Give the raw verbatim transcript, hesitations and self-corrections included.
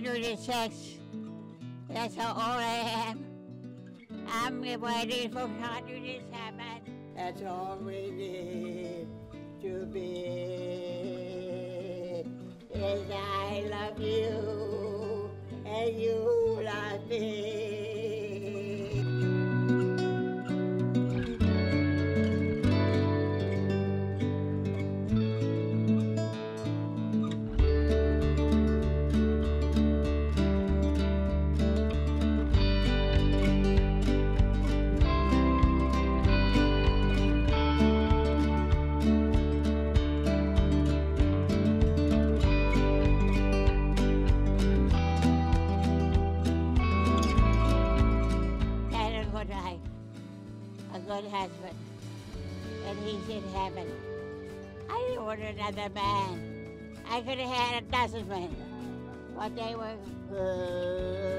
hundred six. That's how old I am. I'm waiting for one hundred seven. That's all we need to be. Is I love you and you love me. A good husband, and he's in heaven. I didn't want another man. I could have had a dozen men, but they were good.